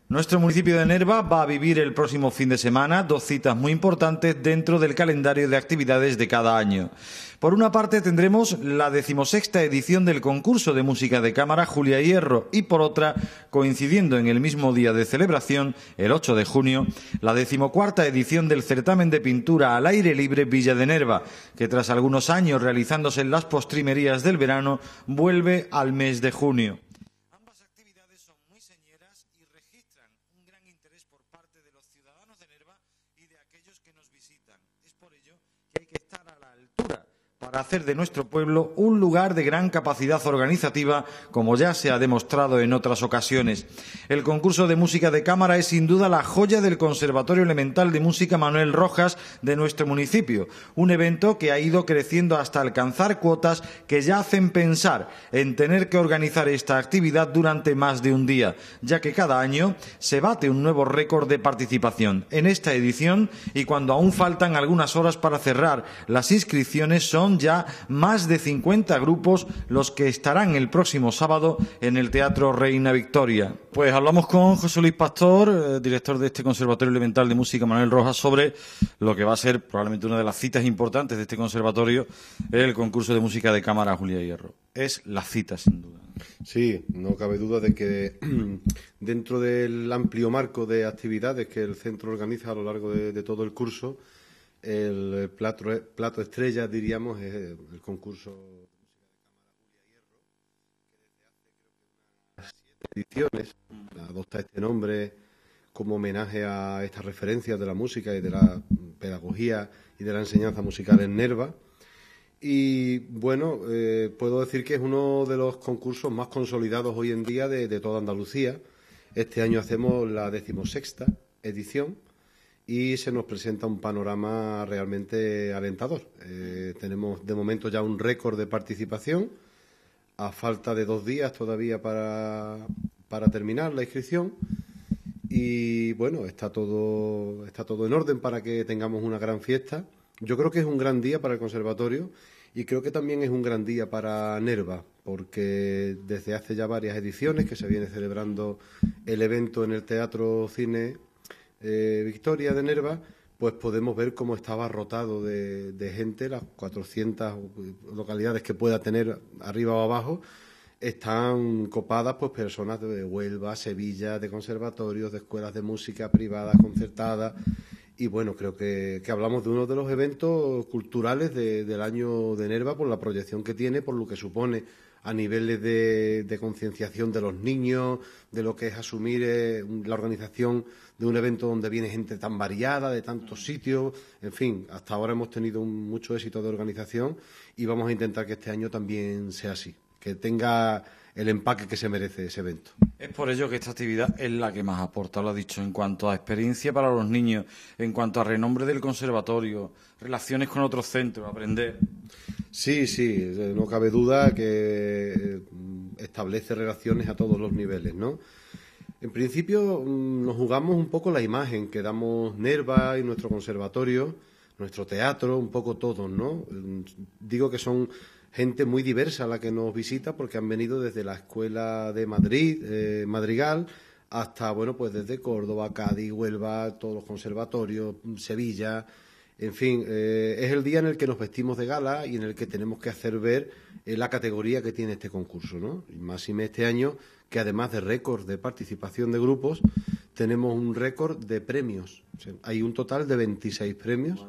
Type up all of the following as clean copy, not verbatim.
Nuestro municipio de Nerva va a vivir el próximo fin de semana dos citas muy importantes dentro del calendario de actividades de cada año. Por una parte tendremos la 16ª edición del concurso de música de cámara Julia Hierro y por otra, coincidiendo en el mismo día de celebración, el 8 de junio, la 14ª edición del certamen de pintura al aire libre Villa de Nerva, que tras algunos años realizándose en las postrimerías del verano, vuelve al mes de junio. Ambas actividades son muy señeras y registran un gran interés por parte de los ciudadanos de Nerva y de aquellos que nos visitan. Es por ello que hay que estar a la altura para hacer de nuestro pueblo un lugar de gran capacidad organizativa, como ya se ha demostrado en otras ocasiones. El concurso de música de cámara es sin duda la joya del Conservatorio Elemental de Música Manuel Rojas de nuestro municipio, un evento que ha ido creciendo hasta alcanzar cuotas que ya hacen pensar en tener que organizar esta actividad durante más de un día, ya que cada año se bate un nuevo récord de participación. En esta edición, y cuando aún faltan algunas horas para cerrar las inscripciones, son ya más de 50 grupos los que estarán el próximo sábado en el Teatro Reina Victoria. Pues hablamos con José Luis Pastor, director de este Conservatorio Elemental de Música Manuel Rojas, sobre lo que va a ser probablemente una de las citas importantes de este conservatorio, el concurso de música de cámara Julia Hierro. Es la cita, sin duda. Sí, no cabe duda de que dentro del amplio marco de actividades que el centro organiza a lo largo de todo el curso, el plato estrella, diríamos, es el concurso de ediciones. Adopta este nombre como homenaje a estas referencias de la música y de la pedagogía y de la enseñanza musical en Nerva. Y bueno, puedo decir que es uno de los concursos más consolidados hoy en día de toda Andalucía. Este año hacemos la 16ª edición y se nos presenta un panorama realmente alentador. Tenemos de momento ya un récord de participación, a falta de 2 días todavía para terminar la inscripción. Y bueno, está todo en orden para que tengamos una gran fiesta. Yo creo que es un gran día para el conservatorio y creo que también es un gran día para Nerva, porque desde hace ya varias ediciones que se viene celebrando el evento en el Teatro Cine Victoria de Nerva, pues podemos ver cómo está abarrotado de gente. Las 400 localidades que pueda tener arriba o abajo están copadas por personas de Huelva, Sevilla, de conservatorios, de escuelas de música privadas, concertadas. Y bueno, creo que hablamos de uno de los eventos culturales del año de Nerva por la proyección que tiene, por lo que supone a niveles de concienciación de los niños, de lo que es asumir la organización de un evento donde viene gente tan variada, de tantos sitios. En fin, hasta ahora hemos tenido mucho éxito de organización y vamos a intentar que este año también sea así, que tenga el empaque que se merece ese evento. Es por ello que esta actividad es la que más aporta, lo ha dicho, en cuanto a experiencia para los niños, en cuanto a renombre del conservatorio, relaciones con otros centros, aprender. Sí, no cabe duda que establece relaciones a todos los niveles, ¿no? En principio nos jugamos un poco la imagen que damos Nerva y nuestro conservatorio, nuestro teatro, un poco todos, ¿no? Digo que son gente muy diversa la que nos visita porque han venido desde la Escuela de Madrid, Madrigal, hasta, bueno, pues desde Córdoba, Cádiz, Huelva, todos los conservatorios, Sevilla. En fin, es el día en el que nos vestimos de gala y en el que tenemos que hacer ver la categoría que tiene este concurso, ¿no? Y máxime este año, que además de récord de participación de grupos, tenemos un récord de premios. O sea, hay un total de 26 premios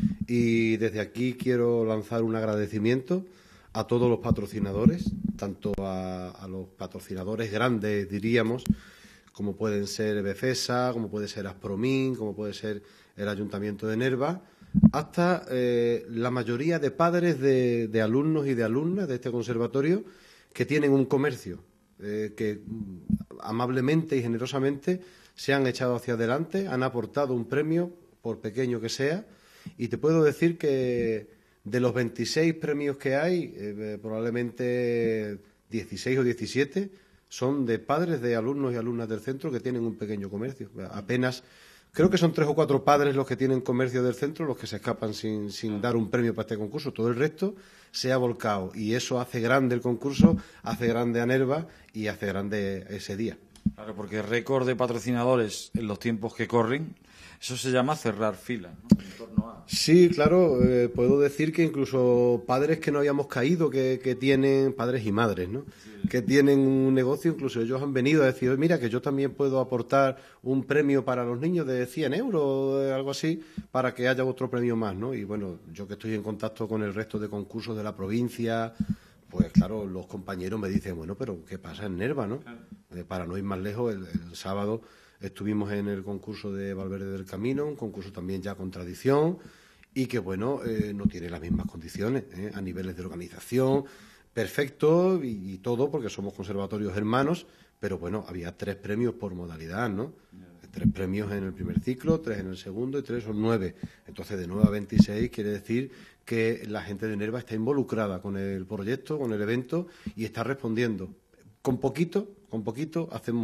y desde aquí quiero lanzar un agradecimiento a todos los patrocinadores, tanto a los patrocinadores grandes, diríamos, como pueden ser Befesa, como puede ser Aspromin, como puede ser el Ayuntamiento de Nerva, hasta la mayoría de padres de alumnos y de alumnas de este conservatorio que tienen un comercio, que amablemente y generosamente se han echado hacia adelante, han aportado un premio, por pequeño que sea, y te puedo decir que de los 26 premios que hay, probablemente 16 o 17 son de padres de alumnos y alumnas del centro que tienen un pequeño comercio. Apenas, creo que son 3 o 4 padres los que tienen comercio del centro, los que se escapan sin dar un premio para este concurso. Todo el resto se ha volcado y eso hace grande el concurso, hace grande a Nerva y hace grande ese día. Claro, porque récord de patrocinadores en los tiempos que corren, eso se llama cerrar filas, ¿no? En torno a... Sí, claro, puedo decir que incluso padres que no habíamos caído, que tienen, padres y madres, ¿no? Que tienen un negocio, incluso ellos han venido a decir, mira, que yo también puedo aportar un premio para los niños de 100 euros, algo así, para que haya otro premio más, ¿no? Y bueno, yo que estoy en contacto con el resto de concursos de la provincia, pues claro, los compañeros me dicen, bueno, pero ¿qué pasa en Nerva, no? Para no ir más lejos, el sábado estuvimos en el concurso de Valverde del Camino, un concurso también ya con tradición y que, bueno, no tiene las mismas condiciones a niveles de organización, perfecto y todo, porque somos conservatorios hermanos, pero bueno, había 3 premios por modalidad, ¿no? 3 premios en el primer ciclo, 3 en el segundo y 3 son 9. Entonces, de 9 a 26 quiere decir que la gente de Nerva está involucrada con el proyecto, con el evento y está respondiendo. Con poquito hacemos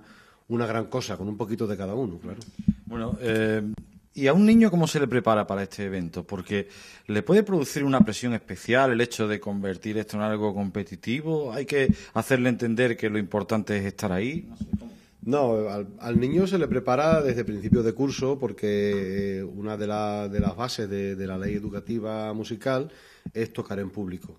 una gran cosa, con un poquito de cada uno, claro. Bueno, ¿y a un niño cómo se le prepara para este evento? Porque le puede producir una presión especial el hecho de convertir esto en algo competitivo. Hay que hacerle entender que lo importante es estar ahí. No sé cómo. No, al niño se le prepara desde principio de curso porque una de las bases de la ley educativa musical es tocar en público.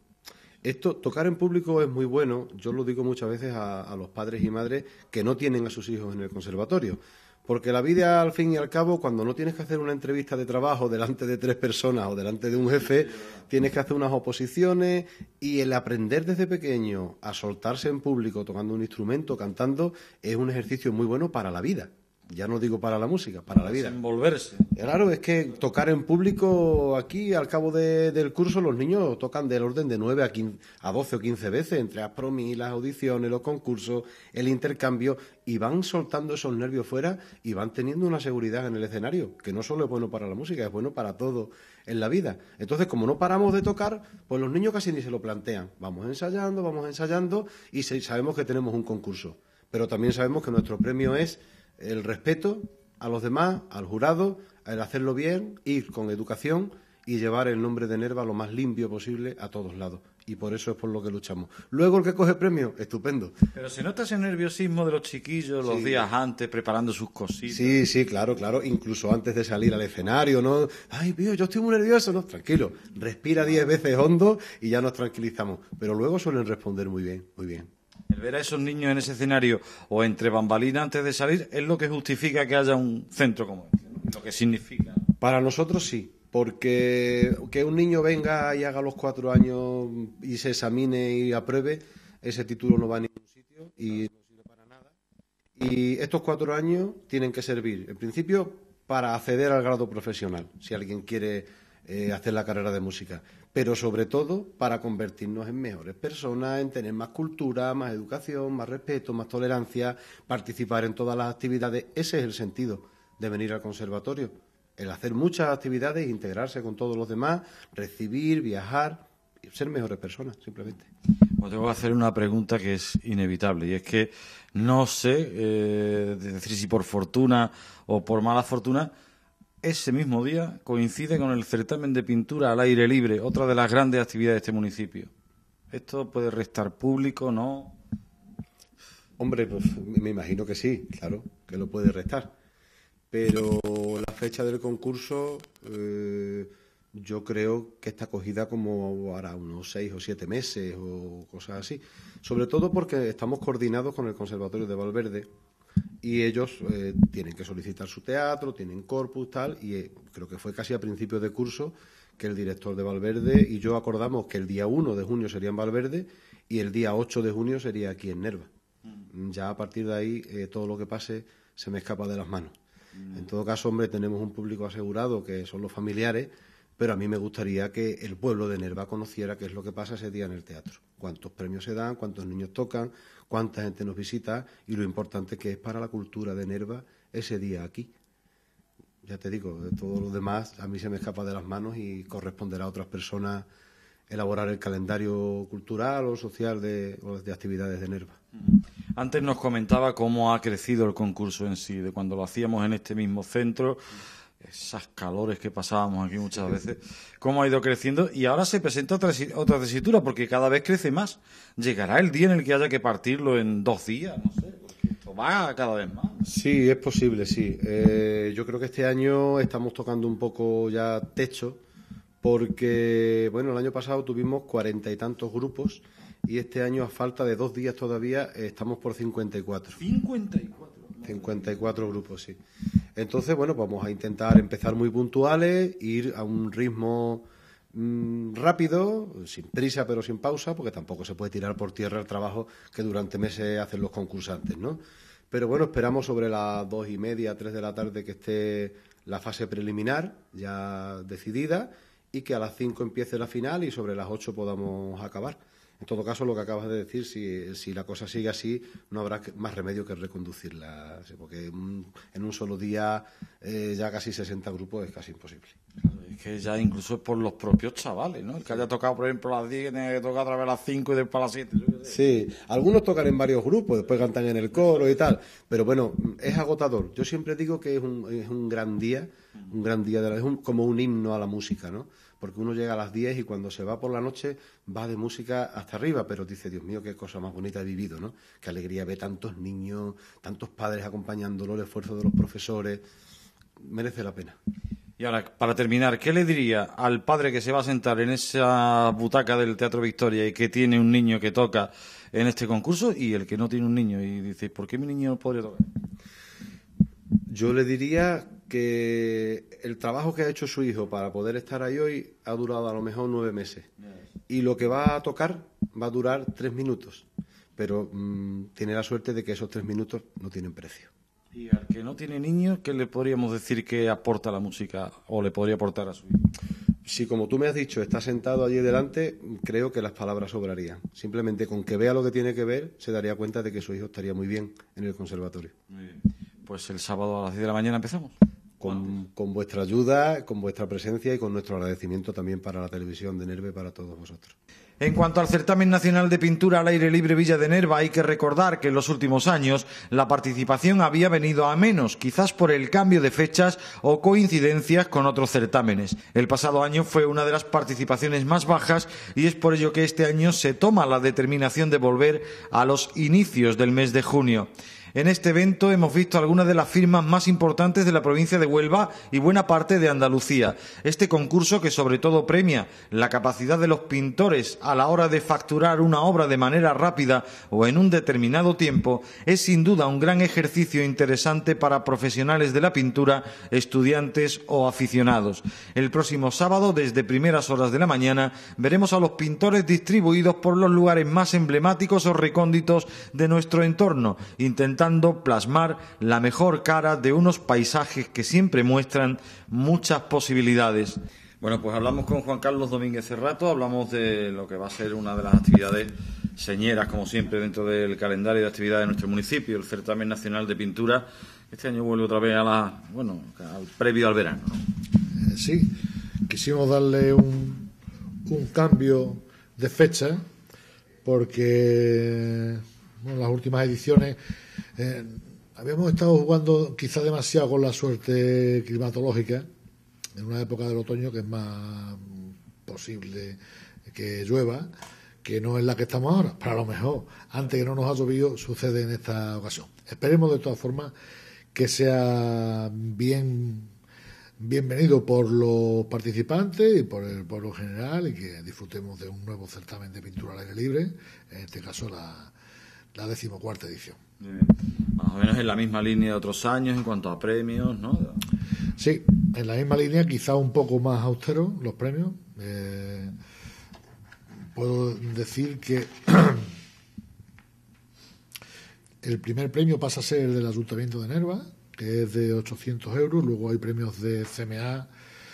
Tocar en público es muy bueno, yo lo digo muchas veces a los padres y madres que no tienen a sus hijos en el conservatorio, porque la vida, al fin y al cabo, cuando no tienes que hacer una entrevista de trabajo delante de 3 personas o delante de un jefe, tienes que hacer unas oposiciones y el aprender desde pequeño a soltarse en público tocando un instrumento, cantando, es un ejercicio muy bueno para la vida. Ya no digo para la música, para la vida. Envolverse. Claro, es que tocar en público aquí, al cabo del curso, los niños tocan del orden de 9 a 12 o 15 veces, entre las promis, las audiciones, los concursos, el intercambio, y van soltando esos nervios fuera y van teniendo una seguridad en el escenario, que no solo es bueno para la música, es bueno para todo en la vida. Entonces, como no paramos de tocar, pues los niños casi ni se lo plantean. Vamos ensayando y sabemos que tenemos un concurso. Pero también sabemos que nuestro premio es el respeto a los demás, al jurado, el hacerlo bien, ir con educación y llevar el nombre de Nerva lo más limpio posible a todos lados. Y por eso es por lo que luchamos. Luego el que coge premio, estupendo. Pero se nota ese nerviosismo de los chiquillos los días antes, preparando sus cositas. Sí, claro. Incluso antes de salir al escenario, ¿no? Ay, tío, yo estoy muy nervioso. No, tranquilo. Respira 10 veces hondo y ya nos tranquilizamos. Pero luego suelen responder muy bien, muy bien. El ver a esos niños en ese escenario o entre bambalinas antes de salir es lo que justifica que haya un centro como este, ¿no? Lo que significa. Para nosotros sí, porque que un niño venga y haga los 4 años y se examine y apruebe, ese título no va a ningún sitio y no sirve para nada. Y estos 4 años tienen que servir, en principio, para acceder al grado profesional, si alguien quiere hacer la carrera de música, pero sobre todo para convertirnos en mejores personas, en tener más cultura, más educación, más respeto, más tolerancia, participar en todas las actividades. Ese es el sentido de venir al conservatorio, el hacer muchas actividades, integrarse con todos los demás, recibir, viajar, y ser mejores personas, simplemente. Pues tengo que hacer una pregunta que es inevitable, y es que no sé decir si por fortuna o por mala fortuna, ese mismo día coincide con el certamen de pintura al aire libre, otra de las grandes actividades de este municipio. ¿Esto puede restar público, no? Hombre, pues me imagino que sí, claro, que lo puede restar. Pero la fecha del concurso yo creo que está cogida como ahora unos 6 o 7 meses o cosas así. Sobre todo porque estamos coordinados con el Conservatorio de Valverde y ellos tienen que solicitar su teatro, tienen corpus, tal, y creo que fue casi a principios de curso que el director de Valverde y yo acordamos que el día 1 de junio sería en Valverde y el día 8 de junio sería aquí en Nerva. Ya a partir de ahí todo lo que pase se me escapa de las manos. En todo caso, hombre, tenemos un público asegurado que son los familiares, pero a mí me gustaría que el pueblo de Nerva conociera qué es lo que pasa ese día en el teatro. Cuántos premios se dan, cuántos niños tocan, cuánta gente nos visita y lo importante que es para la cultura de Nerva ese día aquí. Ya te digo, de todo lo demás a mí se me escapa de las manos y corresponderá a otras personas elaborar el calendario cultural o social de actividades de Nerva. Antes nos comentaba cómo ha crecido el concurso en sí, de cuando lo hacíamos en este mismo centro, esas calores que pasábamos aquí muchas veces, cómo ha ido creciendo y ahora se presenta otra tesitura porque cada vez crece más. ¿Llegará el día en el que haya que partirlo en 2 días? No sé, porque esto esto va cada vez más. Sí, es posible, sí. Yo creo que este año estamos tocando un poco ya techo, porque, bueno, el año pasado tuvimos 40 y tantos grupos y este año, a falta de 2 días todavía, estamos por 54. 54 grupos, sí. Entonces, bueno, vamos a intentar empezar muy puntuales, ir a un ritmo rápido, sin prisa pero sin pausa, porque tampoco se puede tirar por tierra el trabajo que durante meses hacen los concursantes, ¿no? Pero bueno, esperamos sobre las 2:30, 3 de la tarde que esté la fase preliminar ya decidida y que a las 5 empiece la final y sobre las 8 podamos acabar. En todo caso, lo que acabas de decir, si la cosa sigue así, no habrá más remedio que reconducirla, porque en un solo día ya casi 60 grupos es casi imposible. Claro, es que ya incluso es por los propios chavales, ¿no? El que haya tocado, por ejemplo, a las 10, que tenga que tocar otra vez a las 5 y después a las 7. Sí, algunos tocan en varios grupos, después cantan en el coro y tal, pero bueno, es agotador. Yo siempre digo que es un gran día, como un himno a la música, ¿no? Porque uno llega a las 10 y cuando se va por la noche va de música hasta arriba, pero dice, Dios mío, qué cosa más bonita he vivido, ¿no? Qué alegría ver tantos niños, tantos padres acompañándolo, el esfuerzo de los profesores, merece la pena. Y ahora, para terminar, ¿qué le diría al padre que se va a sentar en esa butaca del Teatro Victoria y que tiene un niño que toca en este concurso y el que no tiene un niño y dice, ¿por qué mi niño no podría tocar? Yo le diría que el trabajo que ha hecho su hijo para poder estar ahí hoy ha durado a lo mejor 9 meses. Y lo que va a tocar va a durar 3 minutos. Pero tiene la suerte de que esos 3 minutos no tienen precio. Y al que no tiene niños, ¿qué le podríamos decir que aporta la música o le podría aportar a su hijo? Si, como tú me has dicho, está sentado allí delante, creo que las palabras sobrarían. Simplemente con que vea lo que tiene que ver, se daría cuenta de que su hijo estaría muy bien en el conservatorio. Muy bien. Pues el sábado a las 10 de la mañana empezamos. Con vuestra ayuda, con vuestra presencia y con nuestro agradecimiento también para la televisión de Nerva y para todos vosotros. En cuanto al certamen nacional de pintura al aire libre Villa de Nerva, hay que recordar que en los últimos años la participación había venido a menos, quizás por el cambio de fechas o coincidencias con otros certámenes. El pasado año fue una de las participaciones más bajas y es por ello que este año se toma la determinación de volver a los inicios del mes de junio. En este evento hemos visto algunas de las firmas más importantes de la provincia de Huelva y buena parte de Andalucía. Este concurso, que sobre todo premia la capacidad de los pintores a la hora de facturar una obra de manera rápida o en un determinado tiempo, es sin duda un gran ejercicio interesante para profesionales de la pintura, estudiantes o aficionados. El próximo sábado, desde primeras horas de la mañana, veremos a los pintores distribuidos por los lugares más emblemáticos o recónditos de nuestro entorno, intentando plasmar la mejor cara de unos paisajes que siempre muestran muchas posibilidades. Bueno, pues hablamos con Juan Carlos Domínguez Cerrato, hablamos de lo que va a ser una de las actividades señeras, como siempre, dentro del calendario de actividades de nuestro municipio, el Certamen Nacional de Pintura. Este año vuelve otra vez al previo al verano, ¿no? Sí, quisimos darle un cambio de fecha porque las últimas ediciones habíamos estado jugando quizá demasiado con la suerte climatológica en una época del otoño que es más posible que llueva, que no es la que estamos ahora, pero a lo mejor antes que no nos ha llovido sucede en esta ocasión. Esperemos de todas formas que sea bienvenido por los participantes y por el pueblo general y que disfrutemos de un nuevo certamen de pintura al aire libre, en este caso la 14ª edición. Más o menos en la misma línea de otros años en cuanto a premios, ¿no? Sí, en la misma línea, quizá un poco más austeros los premios. Puedo decir que el primer premio pasa a ser el del Ayuntamiento de Nerva, que es de 800 euros. Luego hay premios de CMA,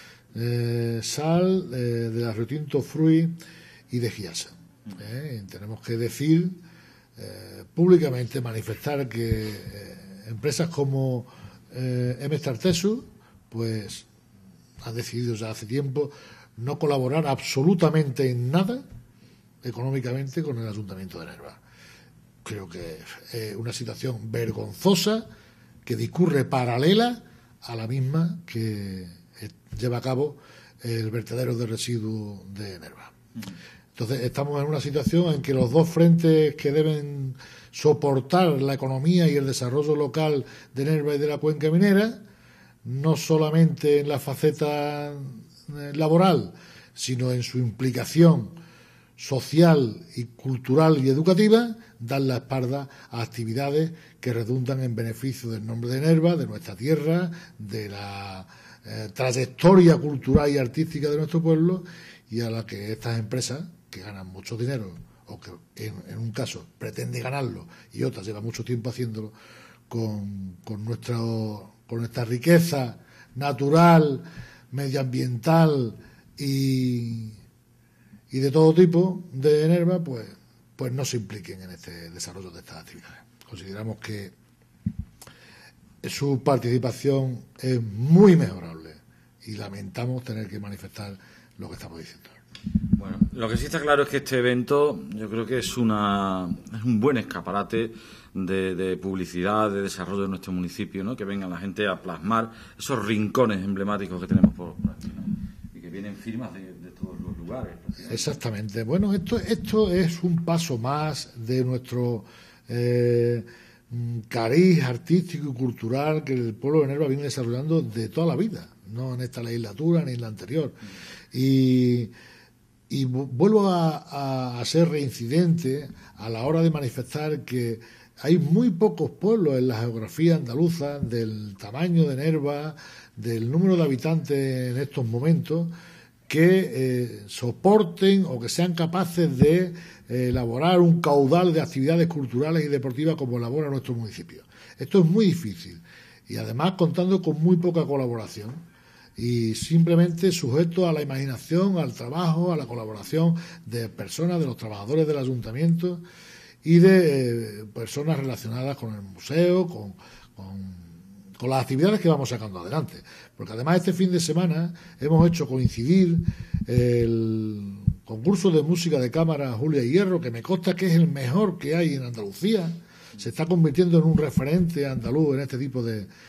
Sal, de la Riotinto Fruit y de Giasa. Tenemos que decir públicamente, manifestar que empresas como Tartesu pues han decidido ya hace tiempo no colaborar absolutamente en nada económicamente con el Ayuntamiento de Nerva. Creo que es una situación vergonzosa que discurre paralela a la misma que lleva a cabo el vertedero de residuos de Nerva. En Entonces estamos en una situación en que los dos frentes que deben soportar la economía y el desarrollo local de Nerva y de la cuenca minera, no solamente en la faceta laboral, sino en su implicación social y cultural y educativa, dan la espalda a actividades que redundan en beneficio del nombre de Nerva, de nuestra tierra, de la trayectoria cultural y artística de nuestro pueblo, y a la que estas empresas, que ganan mucho dinero, o que en un caso pretende ganarlo y otras lleva mucho tiempo haciéndolo, con nuestra riqueza natural, medioambiental y de todo tipo de Nerva, pues no se impliquen en este desarrollo de estas actividades. Consideramos que su participación es muy mejorable y lamentamos tener que manifestar lo que estamos diciendo. Bueno, lo que sí está claro es que este evento yo creo que es un buen escaparate de publicidad, de desarrollo de nuestro municipio, ¿no? Que venga la gente a plasmar esos rincones emblemáticos que tenemos por aquí, ¿no? Y que vienen firmas de todos los lugares. Exactamente. Bueno, esto es un paso más de nuestro cariz artístico y cultural que el pueblo de Nerva viene desarrollando de toda la vida, no en esta legislatura ni en la anterior. Y vuelvo a ser reincidente a la hora de manifestar que hay muy pocos pueblos en la geografía andaluza del tamaño de Nerva, del número de habitantes en estos momentos, que soporten o que sean capaces de elaborar un caudal de actividades culturales y deportivas como elabora nuestro municipio. Esto es muy difícil y además contando con muy poca colaboración y simplemente sujeto a la imaginación, al trabajo, a la colaboración de personas, de los trabajadores del ayuntamiento y de personas relacionadas con el museo, con las actividades que vamos sacando adelante. Porque además este fin de semana hemos hecho coincidir el concurso de música de cámara Julia Hierro, que me consta que es el mejor que hay en Andalucía. Se está convirtiendo en un referente andaluz en este tipo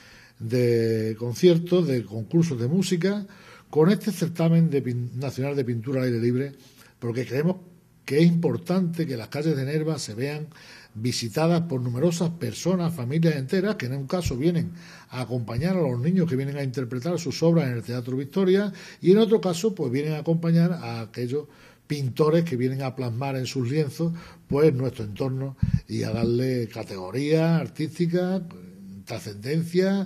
de conciertos, de concursos de música, con este certamen nacional de pintura al aire libre, porque creemos que es importante que las calles de Nerva se vean visitadas por numerosas personas, familias enteras, que en un caso vienen a acompañar a los niños que vienen a interpretar sus obras en el Teatro Victoria y en otro caso pues vienen a acompañar a aquellos pintores que vienen a plasmar en sus lienzos pues nuestro entorno y a darle categoría artística, trascendencia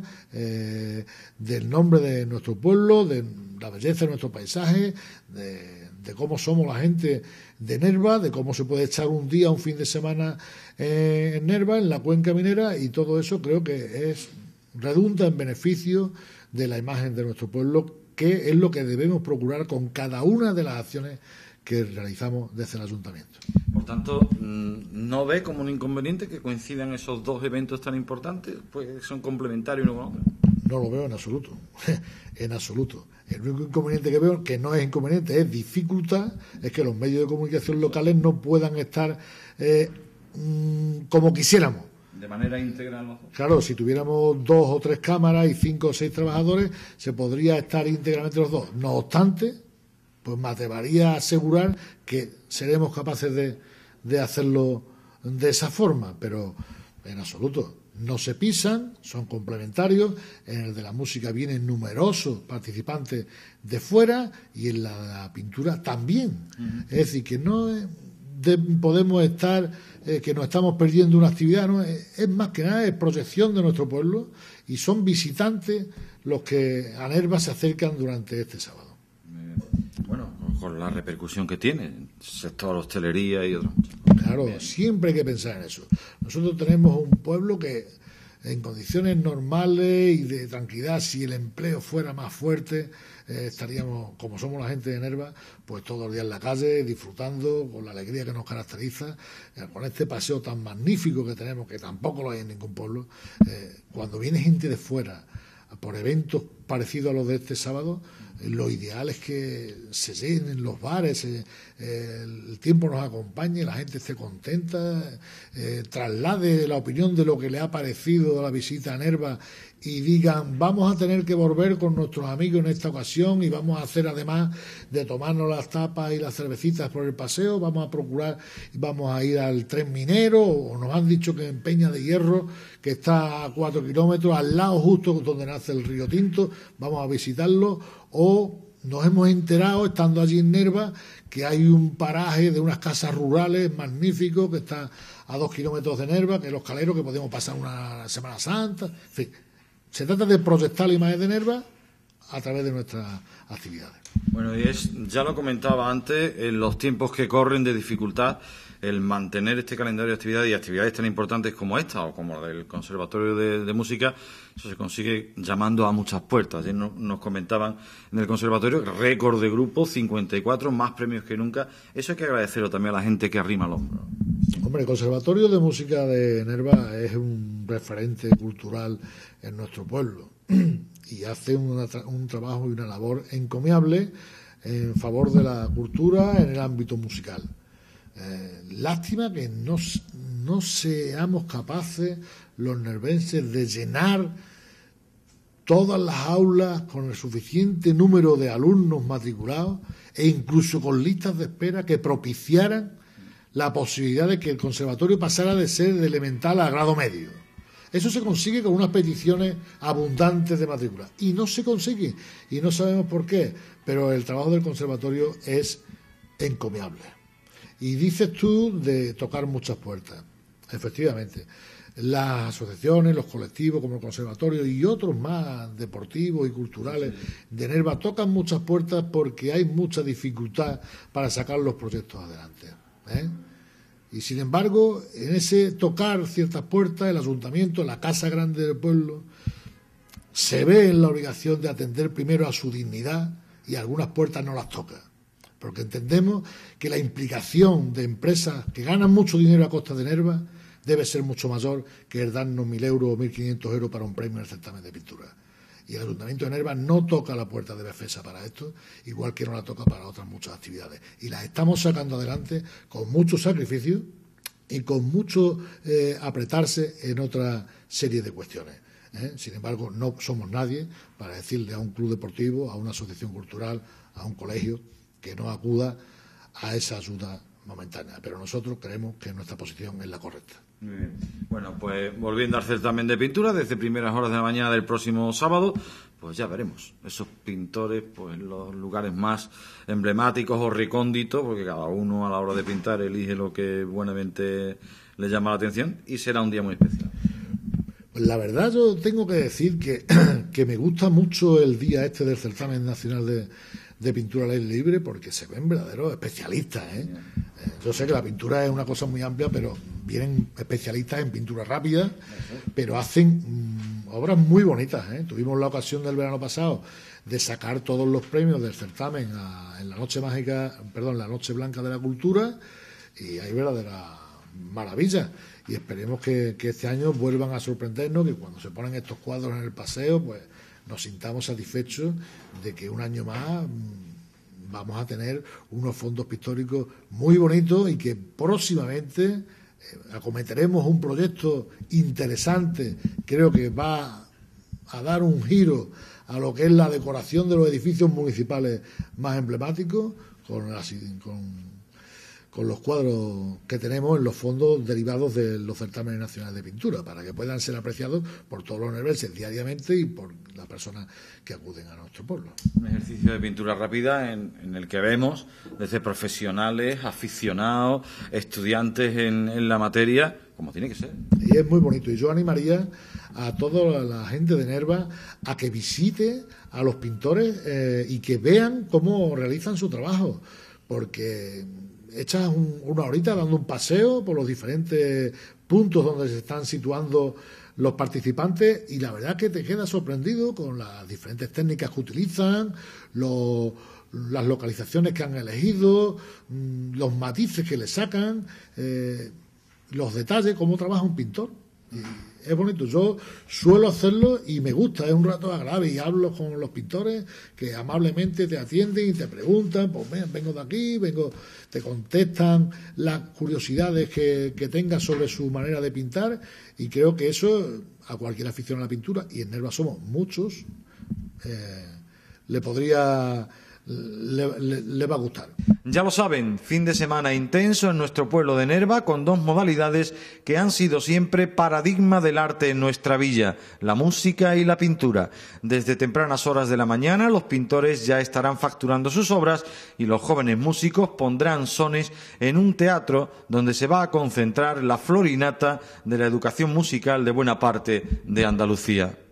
del nombre de nuestro pueblo, de la belleza de nuestro paisaje, de cómo somos la gente de Nerva, de cómo se puede echar un día, un fin de semana en Nerva, en la cuenca minera, y todo eso creo que redunda en beneficio de la imagen de nuestro pueblo, que es lo que debemos procurar con cada una de las acciones que realizamos desde el ayuntamiento. Por tanto, ¿no ve como un inconveniente que coincidan esos dos eventos tan importantes? Pues son complementarios uno con otro. No lo veo en absoluto, en absoluto. El único inconveniente que veo, que no es inconveniente, es dificultad, es que los medios de comunicación locales no puedan estar como quisiéramos. De manera íntegra. Claro, si tuviéramos 2 o 3 cámaras y 5 o 6 trabajadores, se podría estar íntegramente los dos. No obstante, pues me atrevería a asegurar que seremos capaces de hacerlo de esa forma, pero en absoluto. No se pisan, son complementarios. En el de la música vienen numerosos participantes de fuera y en la pintura también. Es decir, que no podemos estar, que nos estamos perdiendo una actividad, ¿no? Es más que nada es proyección de nuestro pueblo y son visitantes los que a Nerva se acercan durante este sábado. Bueno, con la repercusión que tiene el sector hostelería y otros. Claro, siempre hay que pensar en eso. Nosotros tenemos un pueblo que en condiciones normales y de tranquilidad, si el empleo fuera más fuerte, estaríamos, como somos la gente de Nerva, pues todos los días en la calle, disfrutando con la alegría que nos caracteriza, con este paseo tan magnífico que tenemos, que tampoco lo hay en ningún pueblo. Cuando viene gente de fuera por eventos parecido a los de este sábado, lo ideal es que se llenen los bares, el tiempo nos acompañe, la gente esté contenta, traslade la opinión de lo que le ha parecido la visita a Nerva y digan, vamos a tener que volver con nuestros amigos en esta ocasión y vamos a hacer, además de tomarnos las tapas y las cervecitas por el paseo, vamos a procurar, vamos a ir al tren minero, o nos han dicho que en Peña de Hierro, que está a 4 kilómetros, al lado justo donde nace el río Tinto, vamos a visitarlo, o nos hemos enterado, estando allí en Nerva, que hay un paraje de unas casas rurales magnífico que está a 2 kilómetros de Nerva, que es Los Caleros, que podemos pasar una Semana Santa, en fin. Se trata de proyectar la imagen de Nerva a través de nuestras actividades. Bueno, y ya lo comentaba antes, en los tiempos que corren de dificultad, el mantener este calendario de actividades y actividades tan importantes como esta o como la del Conservatorio de Música, eso se consigue llamando a muchas puertas. Ayer nos comentaban en el Conservatorio, récord de grupo, 54, más premios que nunca. Eso hay que agradecerlo también a la gente que arrima el hombro. Hombre, el Conservatorio de Música de Nerva es un referente cultural en nuestro pueblo y hace un trabajo y una labor encomiable en favor de la cultura en el ámbito musical. Lástima que no seamos capaces los nervenses de llenar todas las aulas con el suficiente número de alumnos matriculados e incluso con listas de espera que propiciaran la posibilidad de que el conservatorio pasara de ser de elemental a grado medio. Eso se consigue con unas peticiones abundantes de matrícula. Y no se consigue, y no sabemos por qué, pero el trabajo del conservatorio es encomiable. Y dices tú de tocar muchas puertas. Efectivamente, las asociaciones, los colectivos como el conservatorio y otros más deportivos y culturales de Nerva tocan muchas puertas porque hay mucha dificultad para sacar los proyectos adelante. Y sin embargo, en ese tocar ciertas puertas, el ayuntamiento, la casa grande del pueblo, se ve en la obligación de atender primero a su dignidad y algunas puertas no las toca. Porque entendemos que la implicación de empresas que ganan mucho dinero a costa de Nerva debe ser mucho mayor que el darnos 1.000 euros o 1.500 euros para un premio en el certamen de pintura. Y el Ayuntamiento de Nerva no toca la puerta de Befesa para esto, igual que no la toca para otras muchas actividades. Y las estamos sacando adelante con mucho sacrificio y con mucho apretarse en otra serie de cuestiones. Sin embargo, no somos nadie para decirle a un club deportivo, a una asociación cultural, a un colegio, que no acuda a esa ayuda momentánea. Pero nosotros creemos que nuestra posición es la correcta. Muy bien. Bueno, pues volviendo al certamen de pintura, desde primeras horas de la mañana del próximo sábado, pues ya veremos esos pintores, pues los lugares más emblemáticos o recónditos, porque cada uno a la hora de pintar elige lo que buenamente le llama la atención y será un día muy especial. Pues la verdad yo tengo que decir que me gusta mucho el día este del certamen nacional de pintura al aire libre porque se ven verdaderos especialistas. Yo sé que la pintura es una cosa muy amplia, pero vienen especialistas en pintura rápida, pero hacen obras muy bonitas. Tuvimos la ocasión del verano pasado de sacar todos los premios del certamen en la noche mágica, perdón, la noche blanca de la cultura, y hay verdadera maravilla. Y esperemos que este año vuelvan a sorprendernos, que cuando se ponen estos cuadros en el paseo, pues nos sintamos satisfechos de que un año más vamos a tener unos fondos pictóricos muy bonitos y que próximamente acometeremos un proyecto interesante, creo que va a dar un giro a lo que es la decoración de los edificios municipales más emblemáticos con los cuadros que tenemos en los fondos derivados de los certámenes nacionales de pintura, para que puedan ser apreciados por todos los nervenses diariamente y por las personas que acuden a nuestro pueblo. Un ejercicio de pintura rápida en el que vemos desde profesionales, aficionados, estudiantes en la materia, como tiene que ser. Y es muy bonito. Y yo animaría a toda la gente de Nerva a que visite a los pintores y que vean cómo realizan su trabajo, porque echas una horita dando un paseo por los diferentes puntos donde se están situando los participantes y la verdad que te quedas sorprendido con las diferentes técnicas que utilizan, las localizaciones que han elegido, los matices que le sacan, los detalles, cómo trabaja un pintor. Y es bonito. Yo suelo hacerlo y me gusta, es un rato agradable, y hablo con los pintores que amablemente te atienden y te preguntan, pues vengo de aquí, te contestan las curiosidades que tengas sobre su manera de pintar, y creo que eso a cualquier afición a la pintura, y en Nerva somos muchos, le va a gustar. Ya lo saben, fin de semana intenso en nuestro pueblo de Nerva, con dos modalidades que han sido siempre paradigma del arte en nuestra villa, la música y la pintura. Desde tempranas horas de la mañana los pintores ya estarán facturando sus obras y los jóvenes músicos pondrán sones en un teatro donde se va a concentrar la flor y nata de la educación musical de buena parte de Andalucía.